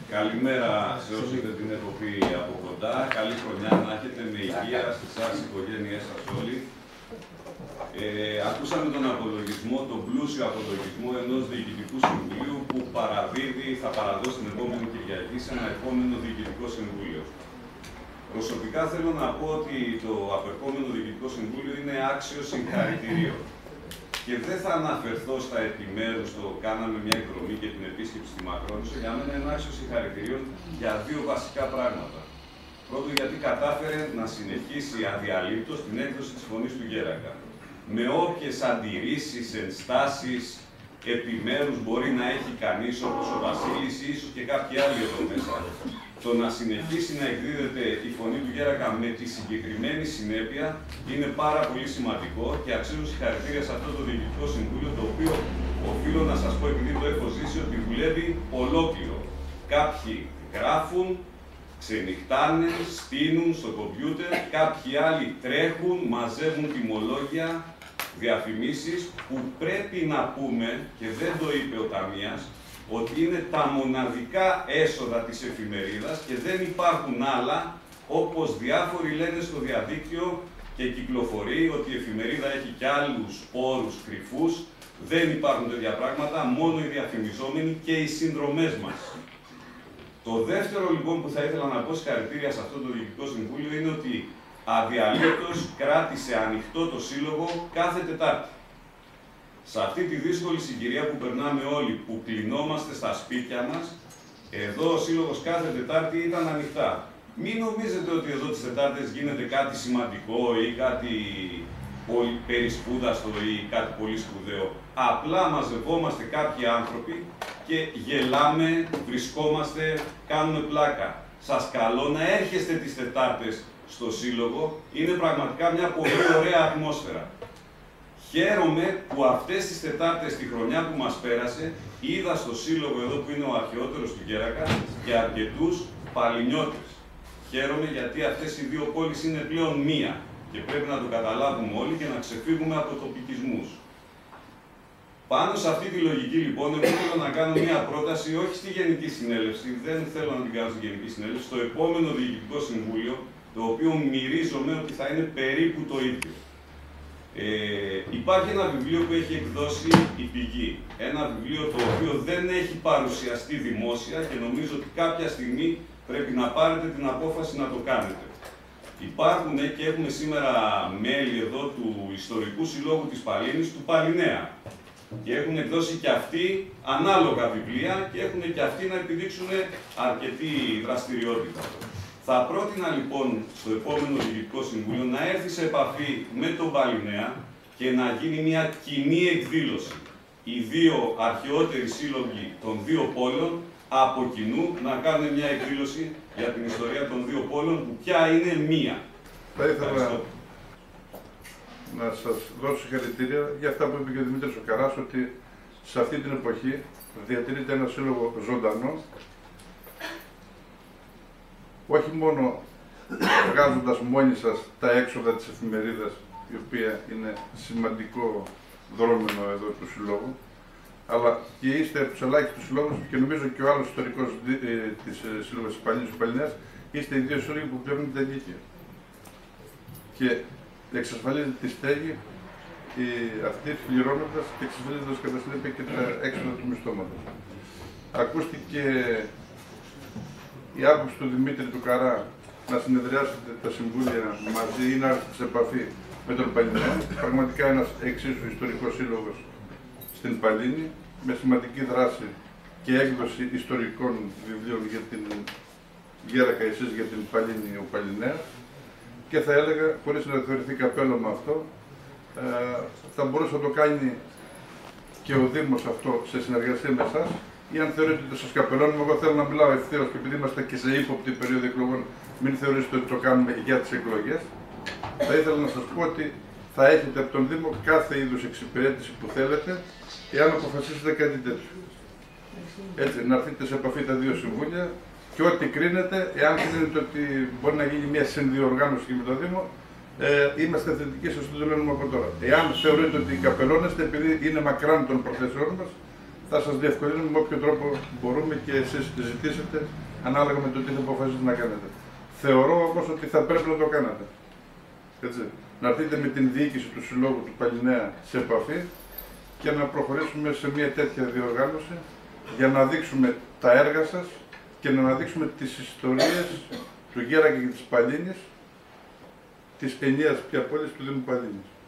Καλημέρα σε όσοι είδε την εκπομπή από κοντά. Καλή χρονιά να έχετε με υγεία στις σας, οικογένειές σας όλοι. Ακούσαμε τον απολογισμό, τον πλούσιο απολογισμό ενός Διοικητικού Συμβουλίου που θα παραδώσει την επόμενη Κυριακή σε ένα επόμενο Διοικητικό Συμβούλιο. Προσωπικά θέλω να πω ότι το απερχόμενο Διοικητικό Συμβούλιο είναι άξιο συγχαρητηρίων. Και δεν θα αναφερθώ στα επιμέρους, το κάναμε μια εκδρομή και την επίσκεψη στη Μακρόνησο. Για μένα είναι άξιο συγχαρητηρίων για δύο βασικά πράγματα. Πρώτον, γιατί κατάφερε να συνεχίσει αδιαλείπτως την έκδοση της Φωνής του Γέρακα. Με όποιες αντιρρήσεις, ενστάσεις, επιμέρους μπορεί να έχει κανείς, όπως ο Βασίλης ή ίσως και κάποιοι άλλοι εδώ μέσα, το να συνεχίσει να εκδίδεται η Φωνή του Γέρακα με τη συγκεκριμένη συνέπεια είναι πάρα πολύ σημαντικό και αξίζουν συγχαρητήρια σε αυτό το Διοικητικό Συμβούλιο, το οποίο οφείλω να σας πω, επειδή το έχω ζήσει, ότι δουλεύει ολόκληρο. Κάποιοι γράφουν, ξενυχτάνε, στείνουν στο κομπιούτερ, κάποιοι άλλοι τρέχουν, μαζεύουν τιμολόγια, διαφημίσεις που πρέπει να πούμε, και δεν το είπε ο Ταμείας, ότι είναι τα μοναδικά έσοδα της εφημερίδας και δεν υπάρχουν άλλα, όπως διάφοροι λένε στο διαδίκτυο και κυκλοφορεί ότι η εφημερίδα έχει και άλλους όρους κρυφούς. Δεν υπάρχουν τέτοια πράγματα, μόνο οι διαφημιζόμενοι και οι συνδρομές μας. Το δεύτερο λοιπόν που θα ήθελα να πω συγχαρητήρια σε αυτό το Διοικητικό Συμβούλιο είναι ότι αδιαλείπτως κράτησε ανοιχτό το Σύλλογο κάθε Τετάρτη. Σε αυτή τη δύσκολη συγκυρία που περνάμε όλοι, που κλεινόμαστε στα σπίτια μας, εδώ ο Σύλλογος κάθε Τετάρτη ήταν ανοιχτά. Μην νομίζετε ότι εδώ τις Τετάρτες γίνεται κάτι σημαντικό ή κάτι περισπούδαστο ή κάτι πολύ σπουδαίο. Απλά μαζευόμαστε κάποιοι άνθρωποι και γελάμε, βρισκόμαστε, κάνουμε πλάκα. Σας καλώ να έρχεστε τις Τετάρτες στο Σύλλογο. Είναι πραγματικά μια πολύ ωραία ατμόσφαιρα. Χαίρομαι που αυτές τις Τετάρτες, τη χρονιά που μας πέρασε, είδα στο Σύλλογο εδώ που είναι ο αρχαιότερος του Γέρακα και αρκετούς παλινιώτες. Χαίρομαι γιατί αυτές οι δύο πόλεις είναι πλέον μία και πρέπει να το καταλάβουμε όλοι και να ξεφύγουμε από τοπικισμούς. Πάνω σε αυτή τη λογική λοιπόν, εγώ θέλω να κάνω μια πρόταση, όχι στη Γενική Συνέλευση, δεν θέλω να την κάνω στη Γενική Συνέλευση, στο επόμενο Διοικητικό Συμβούλιο, το οποίο μυρίζομαι ότι θα είναι περίπου το ίδιο. Υπάρχει ένα βιβλίο που έχει εκδώσει η Πηγή. Ένα βιβλίο το οποίο δεν έχει παρουσιαστεί δημόσια και νομίζω ότι κάποια στιγμή πρέπει να πάρετε την απόφαση να το κάνετε. Υπάρχουν και έχουμε σήμερα μέλη εδώ του Ιστορικού Συλλόγου της Παλίνης, του Παλινέα. Και έχουν εκδώσει και αυτοί ανάλογα βιβλία και έχουν και αυτοί να επιδείξουν αρκετή δραστηριότητα. Θα πρότεινα λοιπόν στο επόμενο Διοικητικό Συμβούλιο να έρθει σε επαφή με τον Παλινέα και να γίνει μια κοινή εκδήλωση. Οι δύο αρχαιότεροι σύλλογοι των δύο πόλεων από κοινού να κάνουν μια εκδήλωση για την ιστορία των δύο πόλεων που πια είναι μία. Θα ήθελα να σας δώσω συγχαρητήρια για αυτά που είπε και ο Δημήτρης ο Καράς, ότι σε αυτή την εποχή διατηρείται ένα σύλλογο ζωντανό, όχι μόνο βγάζοντας μόνοι σας τα έξοδα της εφημερίδας, η οποία είναι σημαντικό δρόμενο εδώ του συλλόγου, αλλά και είστε από τους ελάχιστους συλλόγους και νομίζω και ο άλλος ιστορικός της Σύλλογος της Παλίνης, του Παλινέας, είστε οι δύο σύλλογοι που πληρώνουν τα ενίκια. Και εξασφαλίζετε τη στέγη αυτή πληρώνοντας και εξασφαλίζοντας κατά συνέπεια και τα έξοδα του μισθώματος. Ακούστηκε η άποψη του Δημήτρη του Καρά να συνεδριάσετε τα συμβούλια μαζί ή να έρθετε σε επαφή με τον Παλινέα. Πραγματικά ένας εξίσου ιστορικός σύλλογος στην Παλίνη, με σημαντική δράση και έκδοση ιστορικών βιβλίων για την Γέρακα, εσείς για την Παλίνη, ο Παλινέας. Και θα έλεγα, χωρίς να θεωρηθεί καπέλο με αυτό, θα μπορούσε να το κάνει και ο Δήμος αυτό σε συνεργασία με εσάς, ή αν θεωρείτε ότι σας καπελώνουμε, εγώ θέλω να μιλάω ευθέως και επειδή είμαστε και σε ύποπτη περίοδο εκλογών, μην θεωρήσετε ότι το κάνουμε για τις εκλογές. Θα ήθελα να σας πω ότι θα έχετε από τον Δήμο κάθε είδους εξυπηρέτηση που θέλετε, εάν αποφασίσετε κάτι τέτοιο. Έτσι, να έρθετε σε επαφή τα δύο συμβούλια και ό,τι κρίνετε, εάν κρίνετε ότι μπορεί να γίνει μια συνδιοργάνωση και με τον Δήμο, είμαστε θετικοί, σας το λένε από τώρα. Εάν θεωρείτε ότι καπελώνεστε, επειδή είναι μακράν των προθέσεών μας, θα σας διευκολύνουμε με όποιο τρόπο μπορούμε και εσείς ζητήσετε ανάλογα με το τι θα αποφασίσετε να κάνετε. Θεωρώ όμως ότι θα πρέπει να το κάνετε. Έτσι. Να έρθετε με την διοίκηση του Συλλόγου του Παλιναία σε επαφή και να προχωρήσουμε σε μια τέτοια διοργάνωση για να δείξουμε τα έργα σας και να αναδείξουμε τις ιστορίες του Γέρακα και της Παλίνης, της ενιαίας πια πόλης του Δήμου Παλίνης.